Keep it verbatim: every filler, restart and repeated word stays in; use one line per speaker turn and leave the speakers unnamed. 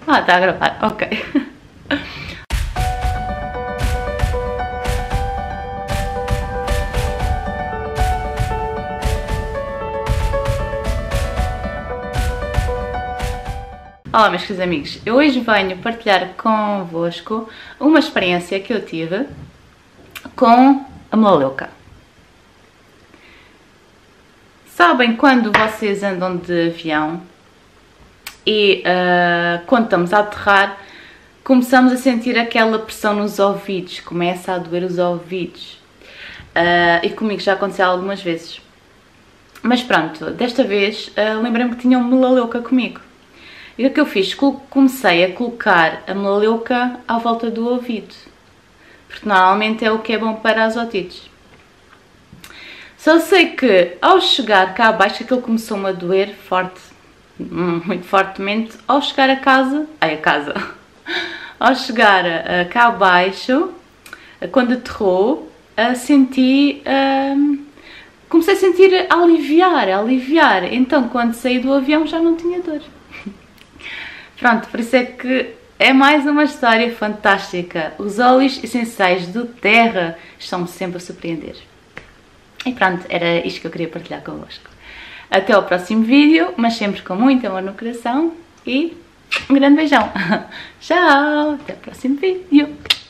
Ah, está a gravar, ok. Olá meus queridos amigos, eu hoje venho partilhar convosco uma experiência que eu tive com a melaleuca. Sabem quando vocês andam de avião e uh, quando estamos a aterrar começamos a sentir aquela pressão nos ouvidos, começa a doer os ouvidos uh, e comigo já aconteceu algumas vezes. Mas pronto, desta vez uh, lembrei-me que tinha uma melaleuca comigo. E o que eu fiz? Comecei a colocar a melaleuca à volta do ouvido, porque normalmente é o que é bom para as otites. Só sei que ao chegar cá abaixo aquilo começou-me a doer forte, muito fortemente, ao chegar a casa, ai a casa, ao chegar uh, cá abaixo, uh, quando aterrou, uh, senti, uh, comecei a sentir a aliviar, a aliviar, então quando saí do avião já não tinha dor. Pronto, por isso é que é mais uma história fantástica. Os óleos essenciais do Terra estão-me sempre a surpreender. E pronto, era isto que eu queria partilhar convosco. Até ao próximo vídeo, mas sempre com muito amor no coração e um grande beijão. Tchau, até o próximo vídeo.